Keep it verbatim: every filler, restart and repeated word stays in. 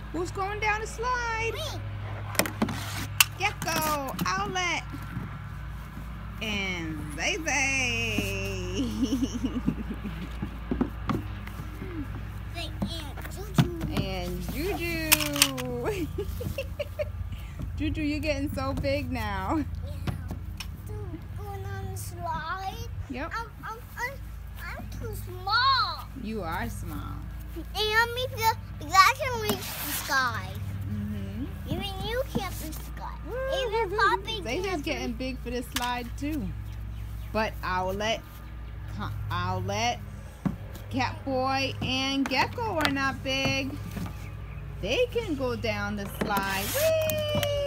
Who's going down the slide? Me. Gecko, Owlette, and Zay Zay. And Juju. Juju, you're getting so big now. Yeah. So going on the slide. Yep. I'm, I'm, I'm, I'm too small. You are small. And maybe I can reach the sky. Mm-hmm. Even you can't reach the sky. Even Poppy Zay Zay's can't getting reach. big for this slide too. But Owlette, Owlette, Catboy, and Gecko are not big. They can go down the slide. Whee!